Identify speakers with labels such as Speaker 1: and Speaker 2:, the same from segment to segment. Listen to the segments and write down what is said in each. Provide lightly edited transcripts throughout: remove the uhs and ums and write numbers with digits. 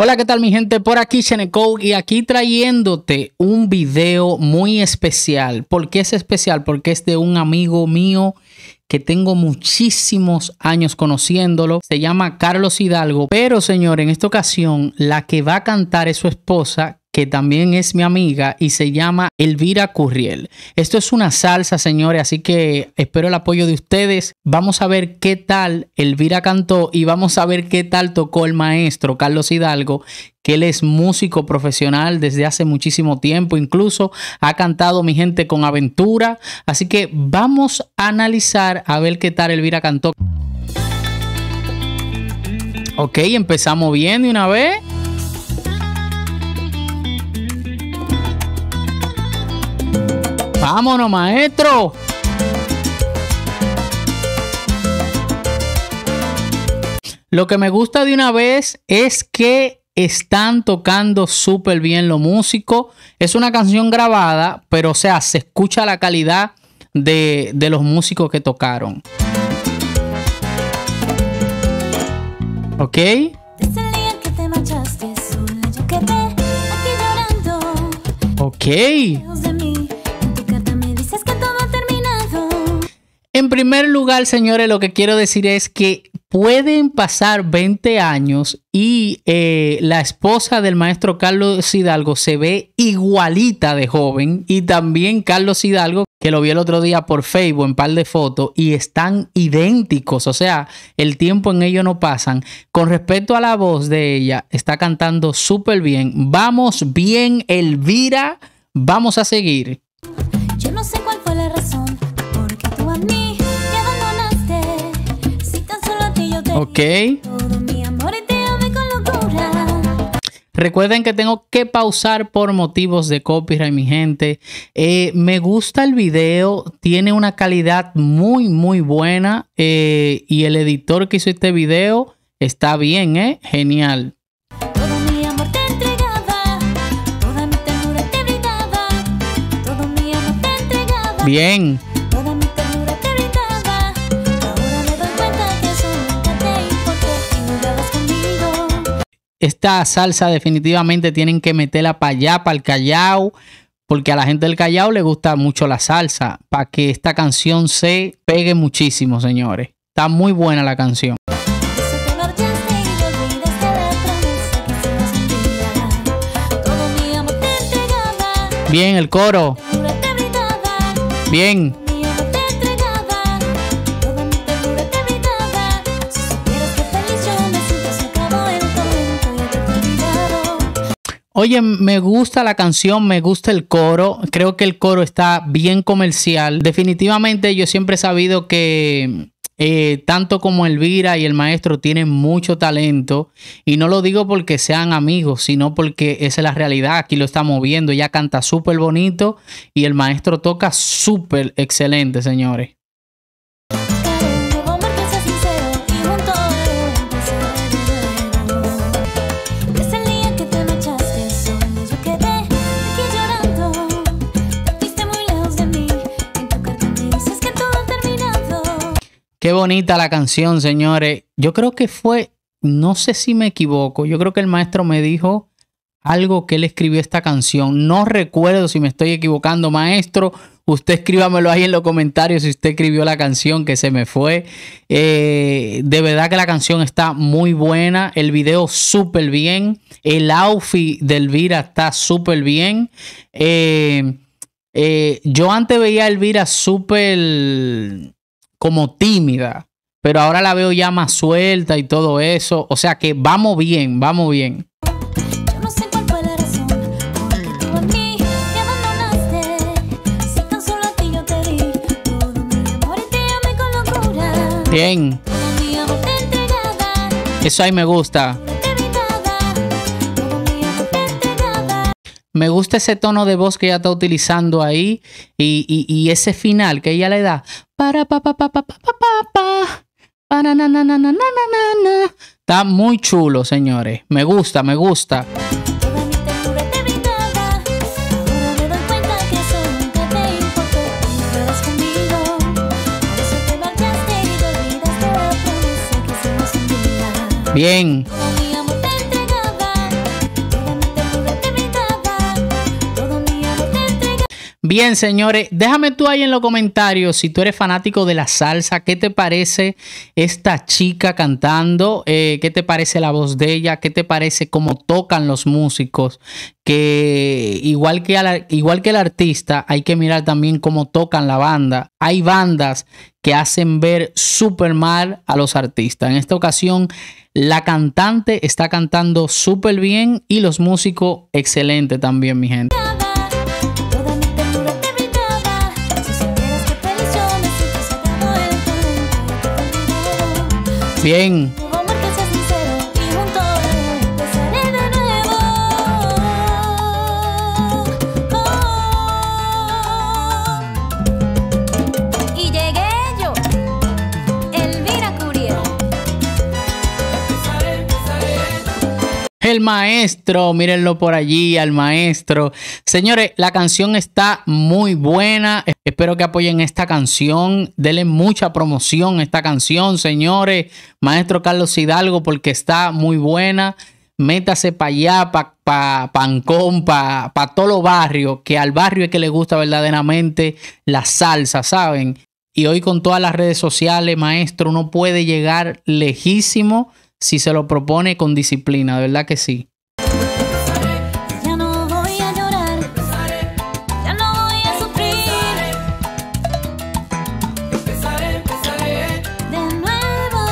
Speaker 1: Hola, ¿qué tal mi gente? Por aquí Sheneco y aquí trayéndote un video muy especial. ¿Por qué es especial? Porque es de un amigo mío que tengo muchísimos años conociéndolo. Se llama Carlos Hidalgo. Pero señor, en esta ocasión la que va a cantar es su esposa, que también es mi amiga y se llama Elvira Curriel. Esto es una salsa, señores, así que espero el apoyo de ustedes. Vamos a ver qué tal Elvira cantó y vamos a ver qué tal tocó el maestro Carlos Hidalgo, que él es músico profesional desde hace muchísimo tiempo. Incluso ha cantado, mi gente, con Aventura. Así que vamos a analizar a ver qué tal Elvira cantó. Ok, empezamos bien de una vez. ¡Vámonos, maestro! Lo que me gusta de una vez es que están tocando súper bien los músicos. Es una canción grabada, pero o sea, se escucha la calidad de los músicos que tocaron. ¿Ok? Ok. En primer lugar, señores, lo que quiero decir es que pueden pasar 20 años y la esposa del maestro Carlos Hidalgo se ve igualita de joven. Y también Carlos Hidalgo, que lo vi el otro día por Facebook en par de fotos, y están idénticos. O sea, el tiempo en ello no pasan. Con respecto a la voz de ella, está cantando súper bien. Vamos bien, Elvira. Vamos a seguir.
Speaker 2: Yo no sé cuál fue la razón porque tú a mí me abandonaste. Si tan solo a ti yo te di todo mi amor y te amé con locura.
Speaker 1: Recuerden que tengo que pausar por motivos de copyright, mi gente. Me gusta el video, tiene una calidad muy buena y el editor que hizo este video está bien, genial. Bien. Esta salsa definitivamente tienen que meterla para allá, para el Callao, porque a la gente del Callao le gusta mucho la salsa, para que esta canción se pegue muchísimo, señores. Está muy buena la canción. Bien, el coro. Bien. Oye, me gusta la canción, me gusta el coro. Creo que el coro está bien comercial. Definitivamente yo siempre he sabido que tanto como Elvira y el maestro tienen mucho talento. Y no lo digo porque sean amigos, sino porque esa es la realidad. Aquí lo estamos viendo. Ella canta súper bonito y el maestro toca súper excelente, señores. Qué bonita la canción, señores. Yo creo que fue, no sé si me equivoco, yo creo que el maestro me dijo algo que él escribió esta canción. No recuerdo si me estoy equivocando, maestro. Usted escríbamelo ahí en los comentarios si usted escribió la canción, que se me fue. De verdad que la canción está muy buena. El video súper bien. El outfit de Elvira está súper bien. Yo antes veía a Elvira súper como tímida, pero ahora la veo ya más suelta y todo eso. O sea que vamos bien, vamos bien.
Speaker 2: Yo no sé cuál fue la razón porque tú a mí me abandonaste. Si tan solo a ti yo te di todo mi amor y te amé con locura.
Speaker 1: Bien.
Speaker 2: Todo mi amor te entregaba.
Speaker 1: Eso ahí me gusta. Me gusta ese tono de voz que ella está utilizando ahí y ese final que ella le da. Para pa pa pa pa pa pa pa. Para na na na na na na. Está muy chulo, señores. Me gusta, me gusta.
Speaker 2: Toda mi ternura te brindaba. Ahora me doy cuenta que eso nunca te importó. No eras conmigo. Por eso te marchaste y te olvidaste la promesa que hicimos un día.
Speaker 1: Bien.
Speaker 2: Todo mi amor te entregaba.
Speaker 1: Bien, señores, déjame tú ahí en los comentarios si tú eres fanático de la salsa. ¿Qué te parece esta chica cantando? ¿Qué te parece la voz de ella? ¿Qué te parece cómo tocan los músicos? Que igual que el artista, hay que mirar también cómo tocan la banda. Hay bandas que hacen ver súper mal a los artistas. En esta ocasión, la cantante está cantando súper bien y los músicos excelente también, mi gente. Bien.
Speaker 2: Y llegué yo, Elvira Curiel.
Speaker 1: El maestro, mírenlo por allí, al maestro. Señores, la canción está muy buena. Espero que apoyen esta canción. Denle mucha promoción a esta canción, señores. Maestro Carlos Hidalgo, porque está muy buena. Métase para allá, para Pancón, para todos los barrios, que al barrio es que le gusta verdaderamente la salsa, ¿saben? Y hoy con todas las redes sociales, maestro, uno puede llegar lejísimo si se lo propone con disciplina, de verdad que sí.
Speaker 2: Ya no voy a llorar, ya no voy a sufrir. De nuevo.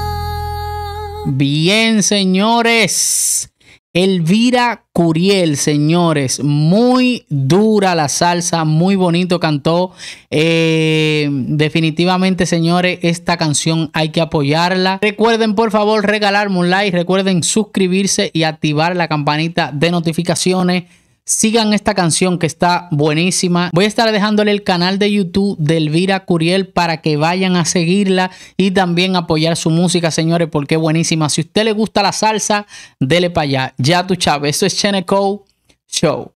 Speaker 1: Bien, señores. Elvira Curiel, señores, muy dura la salsa, muy bonito cantó. Definitivamente, señores, esta canción hay que apoyarla. Recuerden, por favor, regalarme un like. Recuerden suscribirse y activar la campanita de notificaciones. Sigan esta canción que está buenísima. Voy a estar dejándole el canal de YouTube de Elvira Curiel para que vayan a seguirla y también apoyar su música, señores, porque es buenísima. Si a usted le gusta la salsa, dele para allá. Ya tú, Chávez. Esto es Cheneco Show.